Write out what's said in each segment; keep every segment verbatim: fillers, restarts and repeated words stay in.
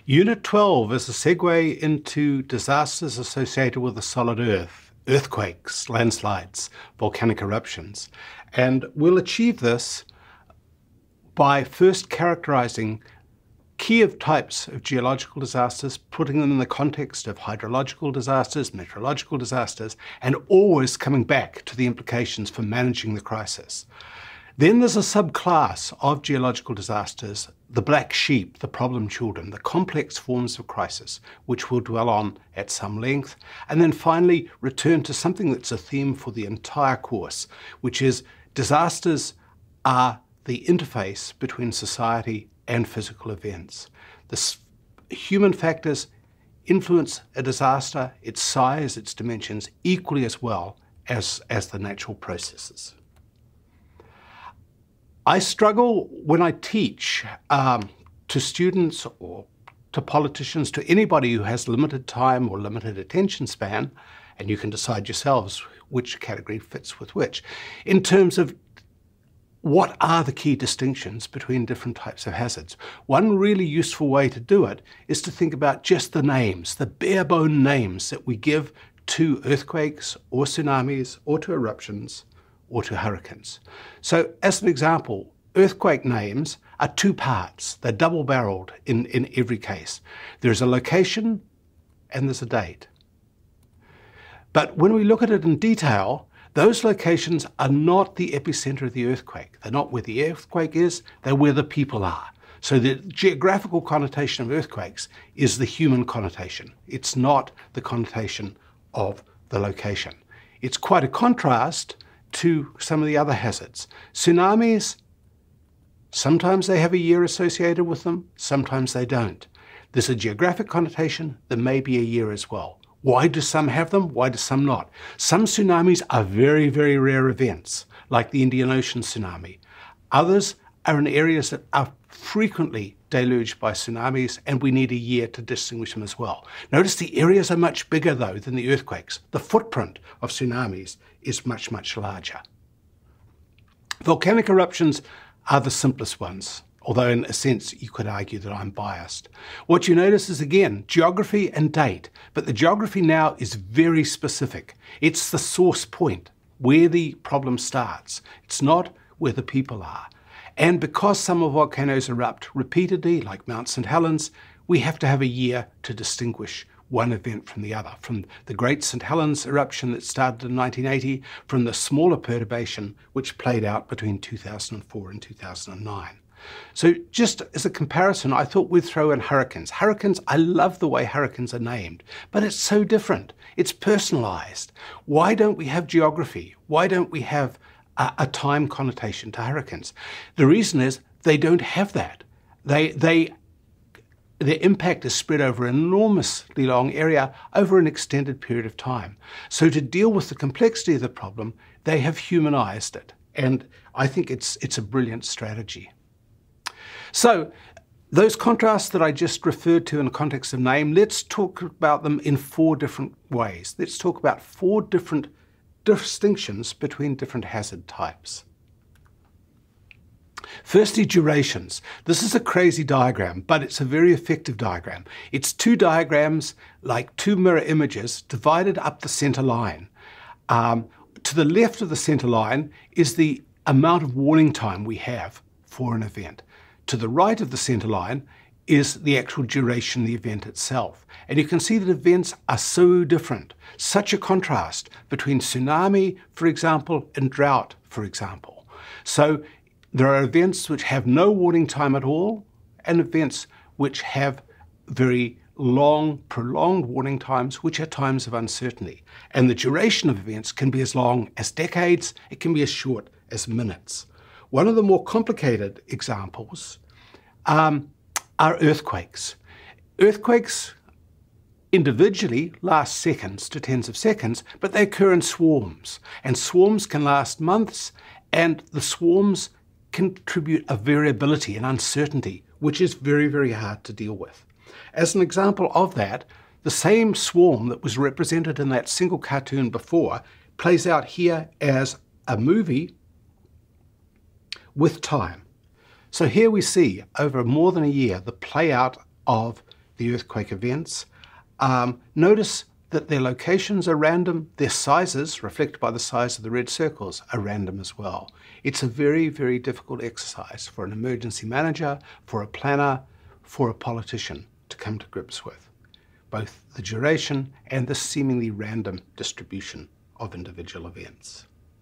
Unit twelve is a segue into disasters associated with the solid earth, earthquakes, landslides, volcanic eruptions. And we'll achieve this by first characterizing key of types of geological disasters, putting them in the context of hydrological disasters, meteorological disasters, and always coming back to the implications for managing the crisis. Then there's a subclass of geological disasters, the black sheep, the problem children, the complex forms of crisis, which we'll dwell on at some length, and then finally return to something that's a theme for the entire course, which is disasters are the interface between society and physical events. The human factors influence a disaster, its size, its dimensions, equally as well as, as the natural processes. I struggle when I teach um, to students or to politicians, to anybody who has limited time or limited attention span, and you can decide yourselves which category fits with which, in terms of what are the key distinctions between different types of hazards. One really useful way to do it is to think about just the names, the bare bone names that we give to earthquakes or tsunamis or to eruptions or to hurricanes. So as an example, earthquake names are two parts. They're double-barreled in, in every case. There's a location and there's a date. But when we look at it in detail, those locations are not the epicenter of the earthquake. They're not where the earthquake is, they're where the people are. So the geographical connotation of earthquakes is the human connotation. It's not the connotation of the location. It's quite a contrast to some of the other hazards. Tsunamis, sometimes they have a year associated with them, sometimes they don't. There's a geographic connotation, there may be a year as well. Why do some have them? Why do some not? Some tsunamis are very, very rare events, like the Indian Ocean tsunami. Others are in areas that are frequently deluged by tsunamis, and we need a year to distinguish them as well. Notice the areas are much bigger, though, than the earthquakes. The footprint of tsunamis is much, much larger. Volcanic eruptions are the simplest ones, although in a sense you could argue that I'm biased. What you notice is, again, geography and date, but the geography now is very specific. It's the source point, where the problem starts. It's not where the people are. And because some volcanoes erupt repeatedly, like Mount Saint Helens, we have to have a year to distinguish one event from the other, from the Great Saint Helens eruption that started in nineteen eighty, from the smaller perturbation which played out between two thousand four and two thousand nine. So just as a comparison, I thought we'd throw in hurricanes. Hurricanes, I love the way hurricanes are named, but it's so different. It's personalized. Why don't we have geography? Why don't we have a, a time connotation to hurricanes? The reason is they don't have that. They, they, their impact is spread over an enormously long area over an extended period of time. So to deal with the complexity of the problem, they have humanized it. And I think it's, it's a brilliant strategy. So those contrasts that I just referred to in the context of name, let's talk about them in four different ways. Let's talk about four different distinctions between different hazard types. Firstly, durations. This is a crazy diagram, but it's a very effective diagram. It's two diagrams, like two mirror images, divided up the center line. Um, to the left of the center line is the amount of warning time we have for an event. To the right of the center line is the actual duration of the event itself. And you can see that events are so different. Such a contrast between tsunami, for example, and drought, for example. So there are events which have no warning time at all, and events which have very long, prolonged warning times, which are times of uncertainty. And the duration of events can be as long as decades, it can be as short as minutes. One of the more complicated examples um, are earthquakes. Earthquakes individually last seconds to tens of seconds, but they occur in swarms. And swarms can last months, and the swarms contribute a variability and uncertainty, which is very, very hard to deal with. As an example of that, the same swarm that was represented in that single cartoon before plays out here as a movie with time. So here we see, over more than a year, the play out of the earthquake events. Um, notice that their locations are random, their sizes, reflected by the size of the red circles, are random as well. It's a very, very difficult exercise for an emergency manager, for a planner, for a politician to come to grips with, both the duration and the seemingly random distribution of individual events.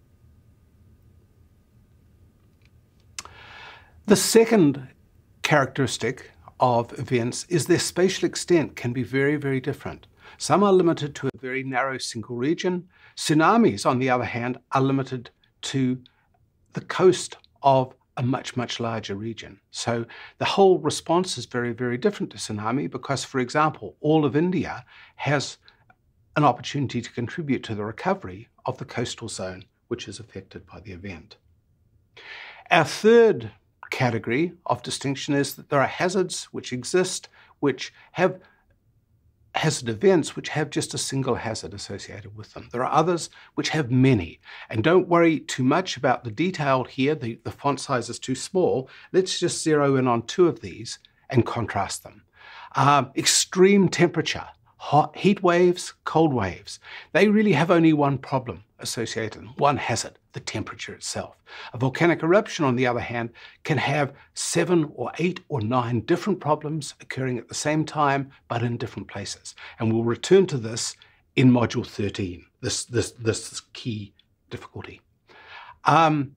The second characteristic of events is their spatial extent can be very, very different. Some are limited to a very narrow single region. Tsunamis, on the other hand, are limited to the coast of a much, much larger region. So the whole response is very, very different to tsunami because, for example, all of India has an opportunity to contribute to the recovery of the coastal zone, which is affected by the event. Our third category of distinction is that there are hazards which exist, which have hazard events which have just a single hazard associated with them. There are others which have many. And don't worry too much about the detail here. The, the font size is too small. Let's just zero in on two of these and contrast them. Um, extreme temperature, hot, heat waves, cold waves. They really have only one problem associated with them, one hazard, the temperature itself. A volcanic eruption, on the other hand, can have seven or eight or nine different problems occurring at the same time, but in different places. And we'll return to this in module thirteen, this, this, this key difficulty. Um,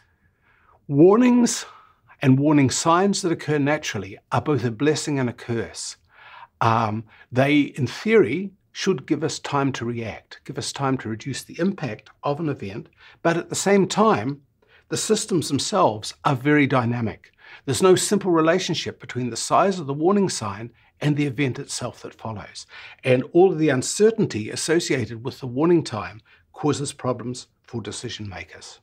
warnings and warning signs that occur naturally are both a blessing and a curse. Um, they, in theory, should give us time to react, give us time to reduce the impact of an event, but at the same time, the systems themselves are very dynamic. There's no simple relationship between the size of the warning sign and the event itself that follows. And all of the uncertainty associated with the warning time causes problems for decision makers.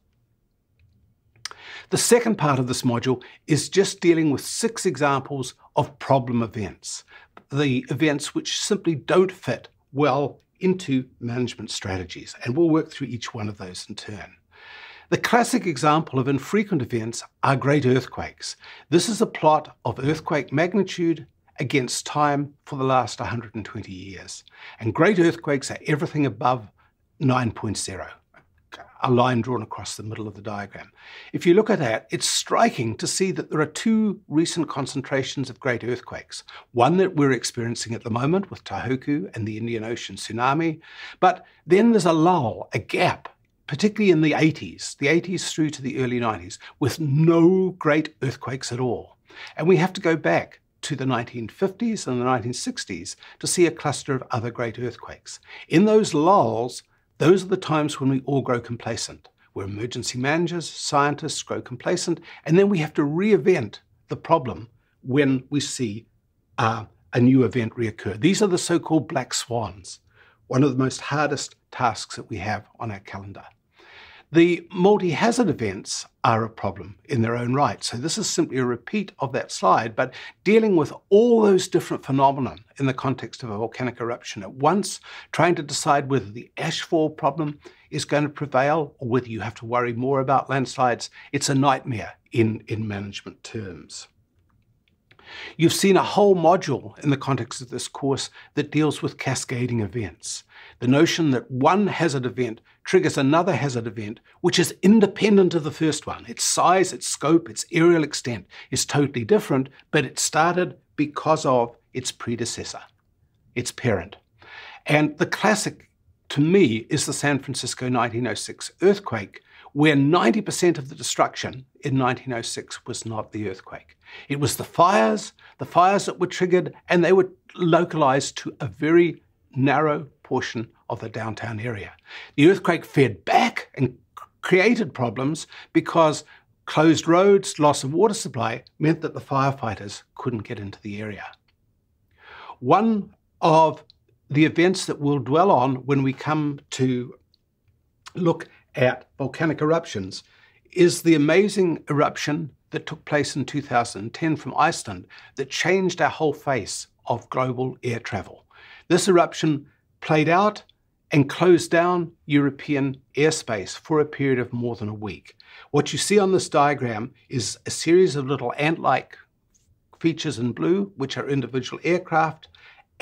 The second part of this module is just dealing with six examples of problem events, the events which simply don't fit well into management strategies, and we'll work through each one of those in turn. The classic example of infrequent events are great earthquakes. This is a plot of earthquake magnitude against time for the last one hundred twenty years. And great earthquakes are everything above nine point zero, a line drawn across the middle of the diagram. If you look at that, it's striking to see that there are two recent concentrations of great earthquakes. One that we're experiencing at the moment with Tohoku and the Indian Ocean tsunami, but then there's a lull, a gap, particularly in the eighties, the eighties through to the early nineties, with no great earthquakes at all. And we have to go back to the nineteen fifties and the nineteen sixties to see a cluster of other great earthquakes. In those lulls, those are the times when we all grow complacent, where emergency managers, scientists grow complacent, and then we have to re-event the problem when we see uh, a new event reoccur. These are the so-called black swans, one of the most hardest tasks that we have on our calendar. The multi-hazard events are a problem in their own right. So this is simply a repeat of that slide, but dealing with all those different phenomena in the context of a volcanic eruption at once, trying to decide whether the ashfall problem is going to prevail or whether you have to worry more about landslides. It's a nightmare in, in management terms. You've seen a whole module in the context of this course that deals with cascading events. The notion that one hazard event triggers another hazard event, which is independent of the first one. Its size, its scope, its aerial extent is totally different, but it started because of its predecessor, its parent. And the classic, to me, is the San Francisco nineteen oh six earthquake, where ninety percent of the destruction in nineteen oh six was not the earthquake. It was the fires, the fires that were triggered, and they were localized to a very narrow portion of the downtown area. The earthquake fed back and created problems because closed roads, loss of water supply meant that the firefighters couldn't get into the area. One of the events that we'll dwell on when we come to look at volcanic eruptions is the amazing eruption that took place in two thousand ten from Iceland that changed our whole face of global air travel. This eruption played out and closed down European airspace for a period of more than a week. What you see on this diagram is a series of little ant-like features in blue, which are individual aircraft,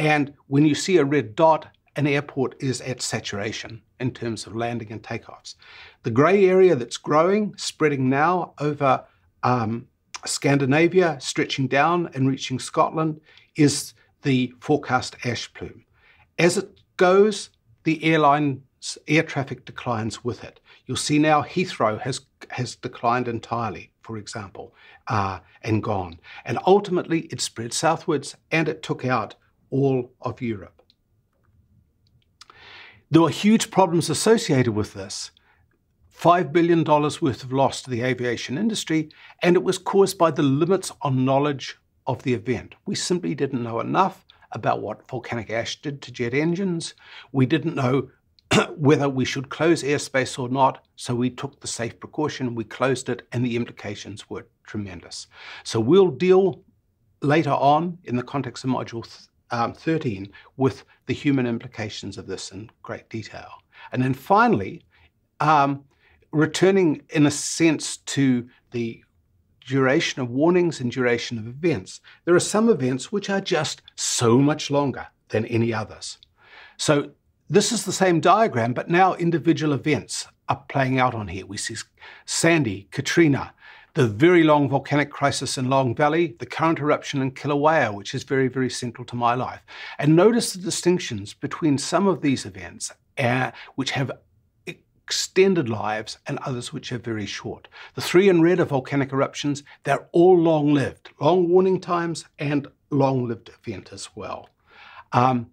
And when you see a red dot, an airport is at saturation in terms of landing and takeoffs. The grey area that's growing, spreading now over um, Scandinavia, stretching down and reaching Scotland, is the forecast ash plume. As it goes, the airline's air traffic declines with it. You'll see now Heathrow has, has declined entirely, for example, uh, and gone. And ultimately, it spread southwards and it took out all of Europe. There were huge problems associated with this. five billion dollars worth of loss to the aviation industry, and it was caused by the limits on knowledge of the event. We simply didn't know enough about what volcanic ash did to jet engines. We didn't know whether we should close airspace or not, so we took the safe precaution, we closed it, and the implications were tremendous. So we'll deal later on in the context of Module um, thirteen with the human implications of this in great detail. And then finally, um, returning in a sense to the duration of warnings and duration of events, there are some events which are just so much longer than any others. So this is the same diagram, but now individual events are playing out on here. We see Sandy, Katrina, the very long volcanic crisis in Long Valley, the current eruption in Kilauea, which is very, very central to my life. And notice the distinctions between some of these events, uh, which have extended lives, and others which are very short. The three in red are volcanic eruptions. They're all long-lived, long warning times and long-lived event as well. Um,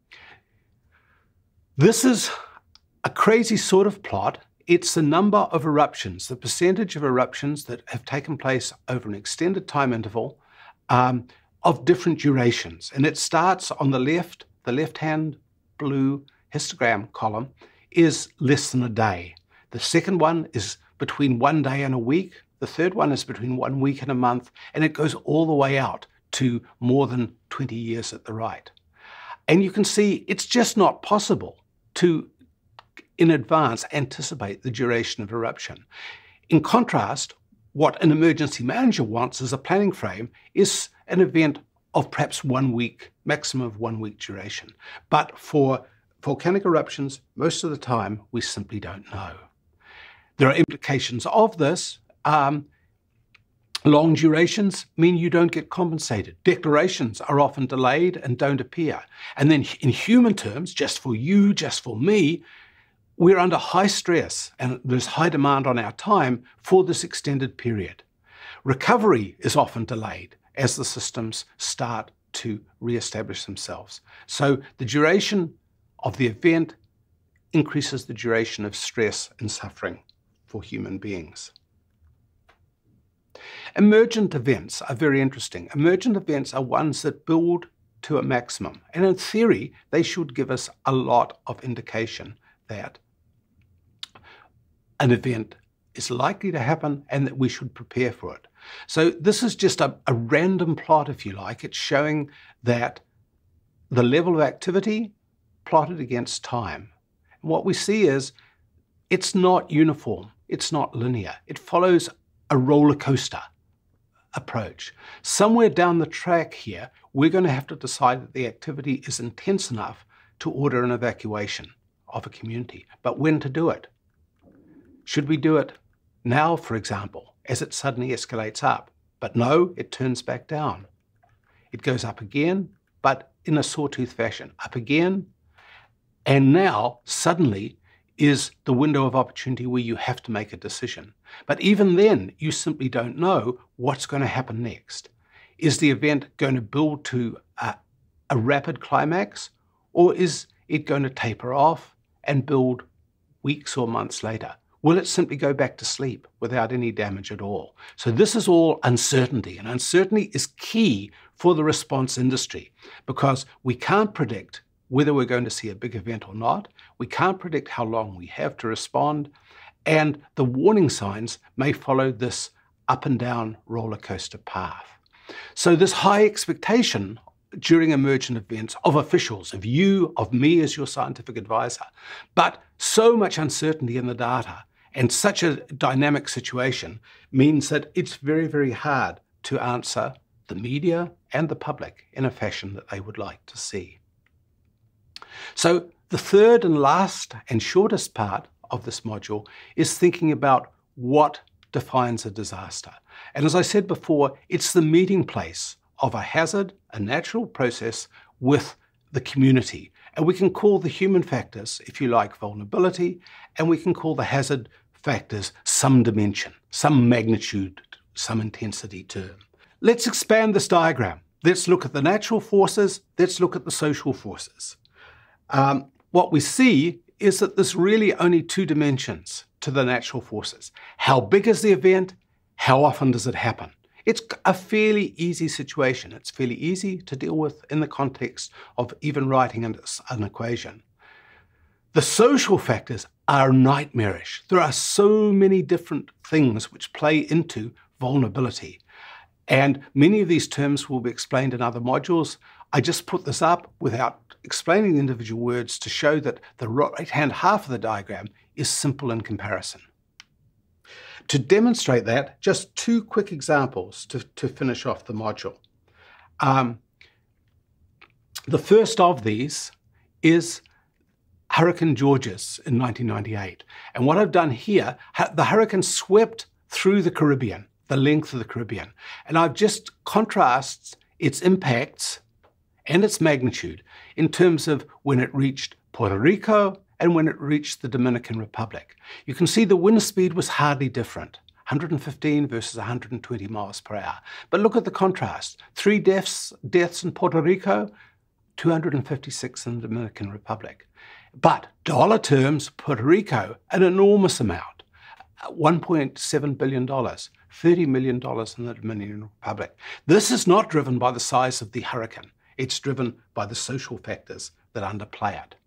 this is a crazy sort of plot. It's the number of eruptions, the percentage of eruptions that have taken place over an extended time interval um, of different durations. And it starts on the left, the left-hand blue histogram column is less than a day. The second one is between one day and a week. The third one is between one week and a month, and it goes all the way out to more than twenty years at the right. And you can see it's just not possible to, in advance, anticipate the duration of eruption. In contrast, what an emergency manager wants as a planning frame is an event of perhaps one week, maximum of one week duration. But for volcanic eruptions, most of the time, we simply don't know. There are implications of this. Um, long durations mean you don't get compensated. Declarations are often delayed and don't appear. And then in human terms, just for you, just for me, we're under high stress and there's high demand on our time for this extended period. Recovery is often delayed as the systems start to re-establish themselves. So the duration of the event increases the duration of stress and suffering for human beings. Emergent events are very interesting. Emergent events are ones that build to a maximum. And in theory, they should give us a lot of indication that an event is likely to happen and that we should prepare for it. So this is just a, a random plot, if you like. It's showing that the level of activity plotted against time. And what we see is it's not uniform. It's not linear. It follows a roller coaster approach. Somewhere down the track here, we're going to have to decide that the activity is intense enough to order an evacuation of a community. But when to do it? Should we do it now, for example, as it suddenly escalates up? But no, it turns back down. It goes up again, but in a sawtooth fashion, up again. And now, suddenly, is the window of opportunity where you have to make a decision. But even then, you simply don't know what's going to happen next. Is the event going to build to a, a rapid climax, or is it going to taper off and build weeks or months later? Will it simply go back to sleep without any damage at all? So this is all uncertainty, and uncertainty is key for the response industry because we can't predict whether we're going to see a big event or not. We can't predict how long we have to respond, and the warning signs may follow this up and down roller coaster path. So this high expectation during emergent events of officials, of you, of me as your scientific advisor, but so much uncertainty in the data and such a dynamic situation means that it's very, very hard to answer the media and the public in a fashion that they would like to see. So the third and last and shortest part of this module is thinking about what defines a disaster. And as I said before, it's the meeting place of a hazard, a natural process, with the community. And we can call the human factors, if you like, vulnerability, and we can call the hazard factors some dimension, some magnitude, some intensity term. Let's expand this diagram. Let's look at the natural forces. Let's look at the social forces. Um, what we see is that there's really only two dimensions to the natural forces. How big is the event? How often does it happen? It's a fairly easy situation. It's fairly easy to deal with in the context of even writing an, an equation. The social factors are nightmarish. There are so many different things which play into vulnerability. And many of these terms will be explained in other modules. I just put this up without explaining the individual words to show that the right-hand half of the diagram is simple in comparison. To demonstrate that, just two quick examples to, to finish off the module. Um, the first of these is Hurricane Georges in nineteen ninety-eight. And what I've done here, the hurricane swept through the Caribbean, the length of the Caribbean. And I've just contrasted its impacts and its magnitude in terms of when it reached Puerto Rico and when it reached the Dominican Republic. You can see the wind speed was hardly different, one hundred fifteen versus one hundred twenty miles per hour. But look at the contrast. Three deaths, deaths in Puerto Rico, two hundred fifty-six in the Dominican Republic. But dollar terms, Puerto Rico, an enormous amount, one point seven billion dollars, thirty million dollars in the Dominican Republic. This is not driven by the size of the hurricane. It's driven by the social factors that underplay it.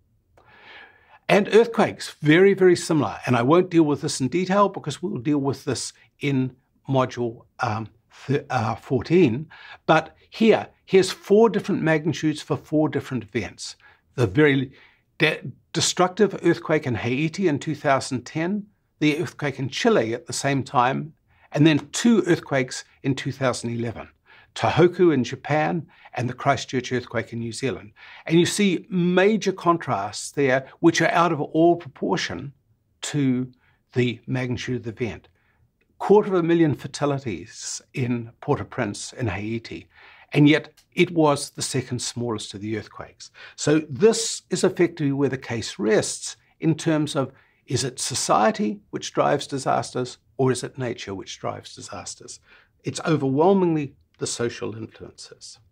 And earthquakes, very, very similar. And I won't deal with this in detail because we'll deal with this in module um, uh, fourteen. But here, here's four different magnitudes for four different events. The very de destructive earthquake in Haiti in two thousand ten, the earthquake in Chile at the same time, and then two earthquakes in two thousand eleven. Tohoku in Japan and the Christchurch earthquake in New Zealand. And you see major contrasts there which are out of all proportion to the magnitude of the event. Quarter of a million fatalities in Port-au-Prince in Haiti, and yet it was the second smallest of the earthquakes. So this is effectively where the case rests in terms of, is it society which drives disasters or is it nature which drives disasters? It's overwhelmingly the social influences.